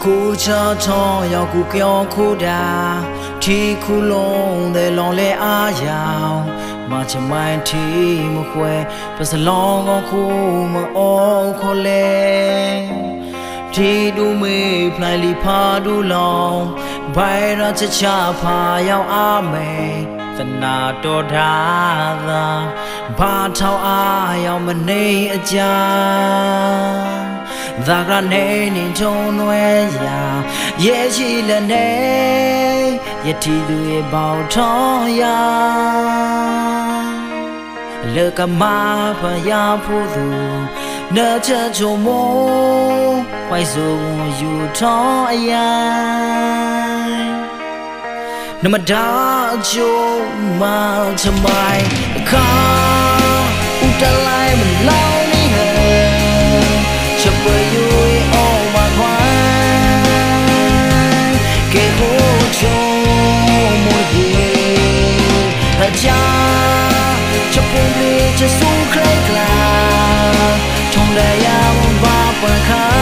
Cô cha thọ yêu cô kéo cô đà thì cô lòng để lòng lệ á giàu mà chẳng may thì một quê và sẽ lòng ngon cô mà ô cô lệ thì đủ mê plei li pha đủ lòng bay ra chết cha pha yêu á mê tình na to đa da ba thao á yêu mình nay ở cha da ra nay nên trông nuôi già ye chỉ là nay ye thì đuôi bao thọ ya lỡ cả ma và ya phu du nỡ chờ cho mô quay dùng dù thọ ya nằm mà đã cho mà chăm mai khá ta lại mình lao đi hè chập bơi vui ô mà khoai kể hô cho một gì là cha chập bơi đi cho xuống khơi là trong đời áo ba phần khá